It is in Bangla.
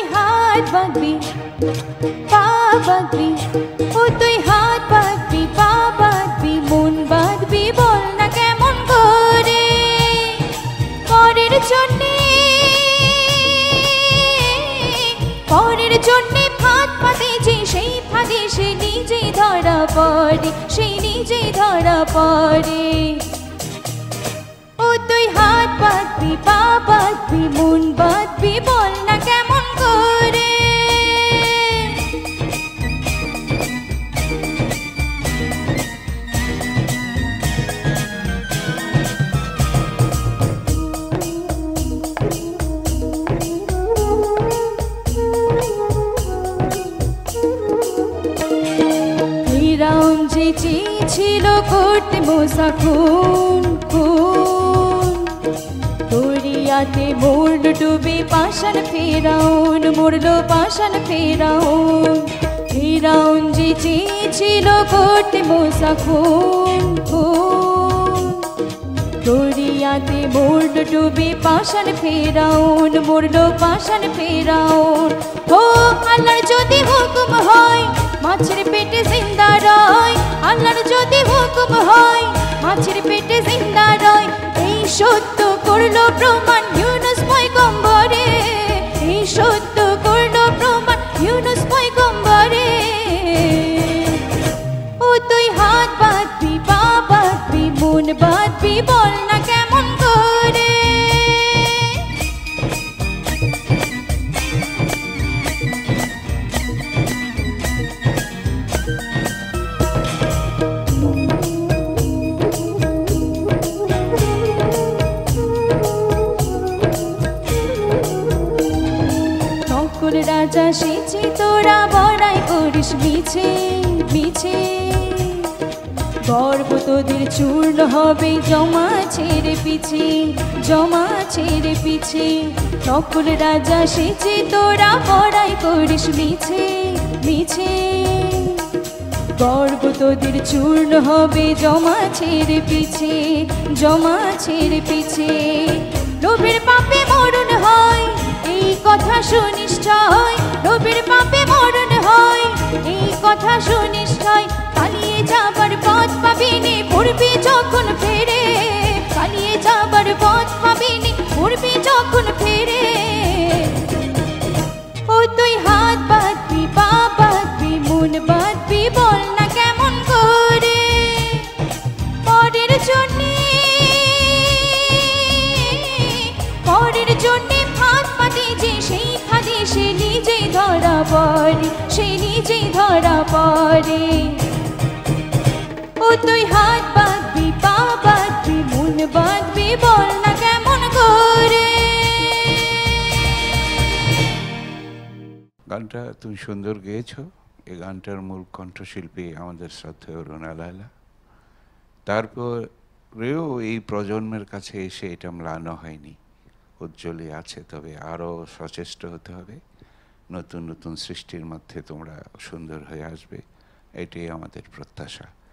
হাত বাঁধবি পা বাঁধবি, ও তুই হাত বাঁধবি পা বাঁধবি মন বাঁধবি, বল না কেমন করে পরের জন্যে ফাঁদ পাতে যে সেই ফাঁদে সে নিজেই ধরা পড়ে, সেই নিজেই ধরা পড়ে। ও তুই হাত বাঁধবি পা বাঁধবি মন বাঁধবি, বল না কেমন করে। ফিরাউন যে চেয়েছিল করতে মুসা খুন, দরিয়াতে মরল ডুবে পাষাণ ফেরাউন, মরল পাষাণ ফেরাউন। ফিরাউন যে চেয়েছিল করতে মুসা খুন, দরিয়াতে মরল ডুবে পাষাণ ফেরাউন, মরল পাষাণ ফেরাউন। ও আল্লাহর যদি হুকুম হয় মাছের পেটে জিন্দা রয়, আল্লাহর যদি হুকুম হয় মাছের পেটে জিন্দা রয়। এই সত্য করলো প্রমাণ ইউনুস পয়গম্বরে, এই সত্য করলো প্রমাণ ইউনুস পয়গম্বরে। ও তুই হাত বাঁধবি পা বাঁধবি মন বাঁধবি, বল না কেমন করে। রাজা সেচে তোরা বড়াই করিস মিছে মিছে, গর্ব তোদের চূর্ণ হবে জমা ছেড়ে পিছে, জমা ছেড়ে পিছে। নকল রাজা সেচে তোরা বড়াই করিস মিছে মিছে, গর্ব তোদের চূর্ণ হবে জমা ছেড়ে পিছে, জমা ছেড়ে পিছে। লোভের পাপে মরণ হয় এই কথা সুনিশ্চয়, লোভের পাপে মরণ হয় এই কথা সুনিশ্চয়। পালিয়ে যাবার পথ পাবিনি পড়বি যখন ফেরে, পালিয়ে যাবার পথ পাবিনি পড়বি যখন ফেরে। ও তুই হাত বাঁধবি পা বাঁধবি মন বাঁধবি, বল না কেমন করে পরের জন্যে, পরের জন্যে ফাঁদ পাতে যে সেই ফাঁদে সে নিজেই ধরা পড়ে, সে নিজেই ধরা পড়ে। ও তুই হাত বাঁধবি পা বাঁধবি মন বাঁধবি, বল না কেমন করে। গানটা তুমি সুন্দর গেয়েছো। এই গানটার মূল কণ্ঠশিল্পী আমাদের শ্রদ্ধেয় রুনা লায়লা। তারপরেও এই প্রজন্মের কাছে এসে এটা ম্লান হয়নি, উজ্জ্বলই আছে। তবে আরও সচেষ্ট হতে হবে, নতুন নতুন সৃষ্টির মধ্যে তোমরা সুন্দর হয়ে আসবে, এটাই আমাদের প্রত্যাশা।